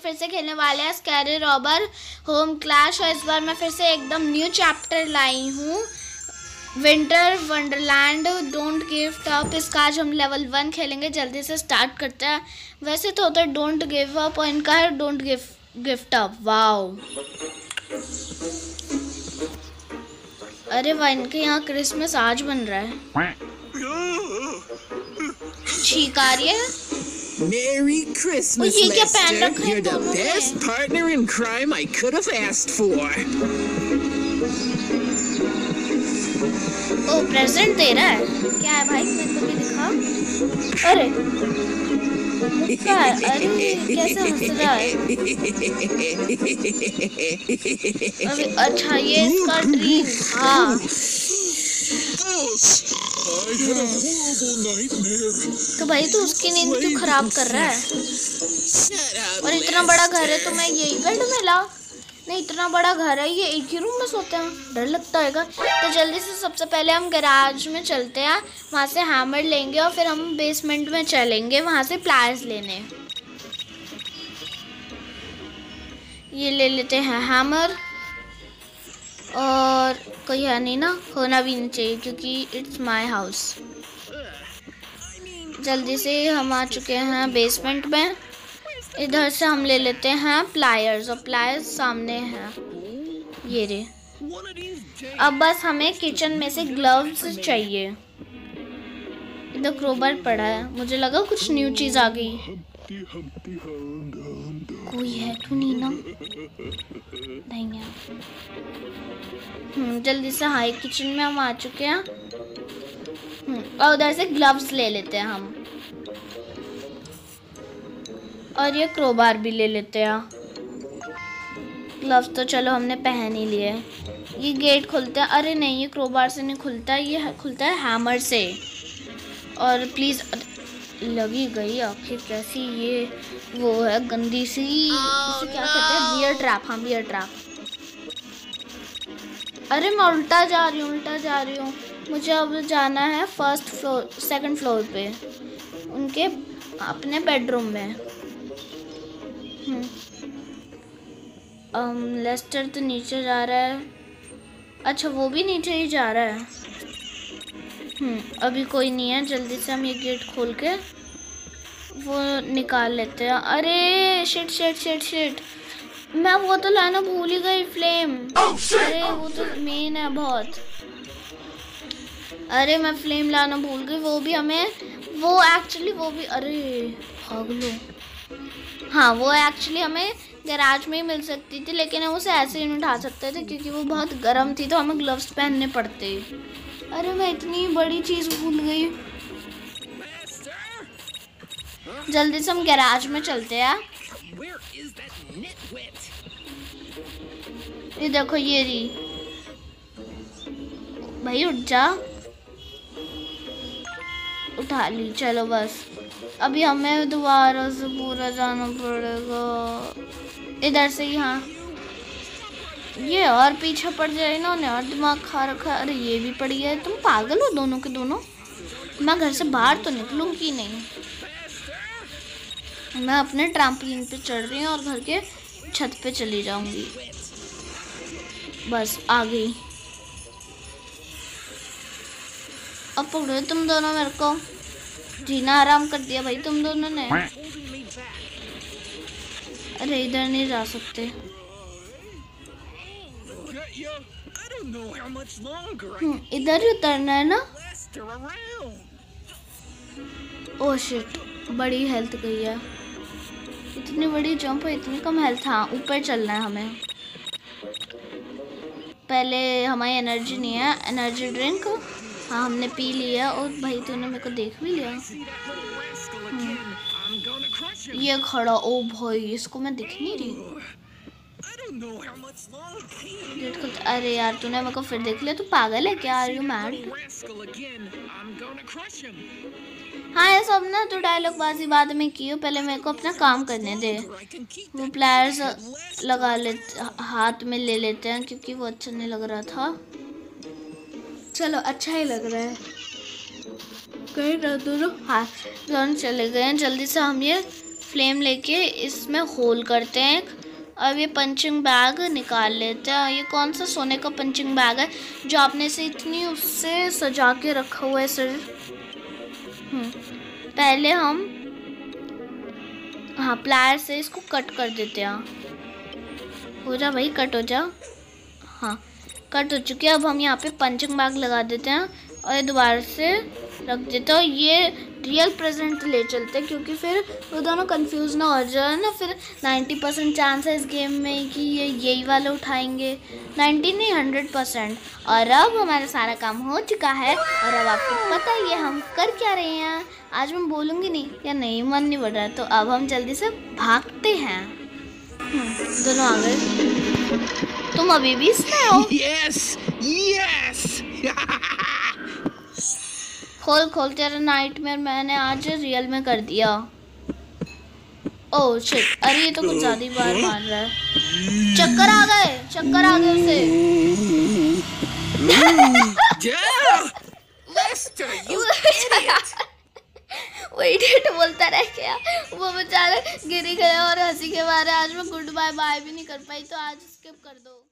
फिर से खेलने वाले हैं स्कैरी रॉबर होम क्लैश। और इस बार मैं फिर से एकदम न्यू चैप्टर लाई हूँ, winter wonderland don't give up. इसका आज हम लेवल 1 खेलेंगे। जल्दी से स्टार्ट करते हैं। वैसे तो होता है डोंट गिव अप और इनका है डोंट गिफ्ट अप। वाओ, अरे वाह, इनके यहाँ क्रिसमस आज बन रहा है। छींक आ रही है। Merry Christmas, ये क्या Lester. पहन रखा है You're the दोनों ने? best partner in crime I could have asked for. Oh, present दे रहा है। क्या है भाई, मेरे को भी दिखा। अरे क्या है? अरे कैसे हंस रहा है। अरे अच्छा, ये इसका ड्रीम था। तो भाई तू उसकी नींद क्यों खराब कर रहा है? और इतना बड़ा घर है, तो मैं यही बेड में ला। नहीं, इतना बड़ा घर है, ये एक ही रूम में सोते हैं, डर लगता है। तो जल्दी से सबसे पहले हम गैराज में चलते हैं, वहाँ से हैमर लेंगे और फिर हम बेसमेंट में चलेंगे वहाँ से प्लायर्स लेने। ये ले लेते हैं हैमर। और कोई है नहीं ना, होना भी नहीं चाहिए क्योंकि इट्स माय हाउस। जल्दी से हम आ चुके हैं बेसमेंट में। इधर से हम ले लेते हैं प्लायर्स, और प्लायर्स सामने हैं, ये रे। अब बस हमें किचन में से ग्लव्स चाहिए। इधर क्रोबार पड़ा है, मुझे लगा कुछ न्यू चीज आ गई। कोई है तो नहीं ना? नहीं है। जल्दी से हाई किचन में हम आ चुके हैं। और उधर से ग्लव्स ले लेते हैं हम, और ये क्रोबार भी ले लेते हैं। ग्लव्स तो चलो हमने पहन ही लिए। ये गेट खुलता है, अरे नहीं, ये क्रोबार से नहीं खुलता, ये खुलता है हैमर से। और प्लीज़, लगी गई आखिर कैसी ये वो है गंदी सी, इसे क्या कहते हैं, बियर ट्रैप। हाँ, बियर ट्रैप। अरे मैं उल्टा जा रही हूँ। मुझे अब जाना है सेकंड फ्लोर पे, उनके अपने बेडरूम में। लेस्टर तो नीचे जा रहा है। अच्छा, वो भी नीचे ही जा रहा है। अभी कोई नहीं है। जल्दी से हम ये गेट खोल के वो निकाल लेते हैं। अरे शिट, मैं वो तो लाना भूल ही गई, फ्लेम। अरे वो तो मेन है बहुत। अरे मैं फ्लेम लाना भूल गई। वो भी अरे भाग लो। हाँ, वो एक्चुअली हमें गैराज में ही मिल सकती थी, लेकिन हम उसे ऐसे ही नहीं उठा सकते थे क्योंकि वो बहुत गर्म थी, तो हमें ग्लव्स पहनने पड़ते। अरे मैं इतनी बड़ी चीज भूल गई। जल्दी से हम गैराज में चलते हैं। ये देखो, ये रही। भाई उठ जा। उठा ली, चलो बस। अभी हमें दोबारा से पूरा जाना पड़ेगा इधर से ही। हाँ, ये और पीछे पड़ जाए, इन्होंने और दिमाग खा रखा। अरे ये भी पड़ी है। तुम पागल हो दोनों के दोनों। मैं घर से बाहर तो निकलूंगी नहीं। मैं अपने ट्रैम्पोलिन पे चढ़ रही हूँ और घर के छत पे चली जाऊंगी। बस आ गई। अब पकड़ो तुम दोनों मेरे को। जीना आराम कर दिया भाई तुम दोनों ने। अरे इधर नहीं जा सकते। इधर ही उतरना है ना। ओह शिट, बड़ी हेल्थ गई है। इतनी बड़ी जंप है, इतनी कम हेल्थ। हाँ, ऊपर चलना है हमें। पहले हमारी एनर्जी नहीं है, एनर्जी ड्रिंक। हाँ, हमने पी लिया। और भाई तूने मेरे को देख भी लिया। ये खड़ा, ओ भाई, इसको मैं दिख नहीं रही। अरे यार, तूने मेरे को फिर देख लिया। तू पागल है क्या? Are you mad? हाँ, ये सब ना तो डायलॉग बाजी बाद में की हो, पहले मेरे को अपना काम करने दे। वो प्लेयर्स लगा लेते, हाथ में ले लेते हैं क्योंकि वो अच्छा नहीं लग रहा था। चलो, अच्छा ही लग रहा है। कहीं ना दोनों, हाँ दोनों चले गए हैं। जल्दी से हम ये फ्लेम लेके इसमें होल करते हैं। अब ये पंचिंग बैग निकाल लेते हैं। ये कौन सा सोने का पंचिंग बैग है जो आपने से इतनी उससे सजा के रखा हुआ है सर? पहले हम हाँ प्लायर से इसको कट कर देते हैं। हो जा भाई, कट हो जा। हाँ कट हो चुकी है। अब हम यहाँ पे पंचिंग बैग लगा देते हैं और ये दोबारा से रख देते हैं। ये रियल प्रेजेंट ले चलते हैं क्योंकि फिर वो दोनों कंफ्यूज ना हो जाए ना। फिर 90% चांस है इस गेम में कि ये यही वाले उठाएंगे। 90 नहीं 100%। और अब हमारा सारा काम हो चुका है और अब आपको पता ही है हम कर क्या रहे हैं। आज मैं बोलूँगी नहीं या नहीं, मन नहीं बढ़ रहा, तो अब हम जल्दी से भागते हैं। दोनों आ गए। तुम अभी भी इसमें हो? Yes, yes. खोल खोल, तेरा नाइटमेयर मैंने आज रियल में कर दिया। ओह शिट, अरे ये तो कुछ ज्यादा ही बार मार रहा है। चक्कर आ गए उसे। Lester, you idiot. वो इडियट बोलता रह गया। वो बेचारा गिर गया और हंसी के मारे आज मैं गुड बाय बाय भी नहीं कर पाई। तो आज स्किप कर दो।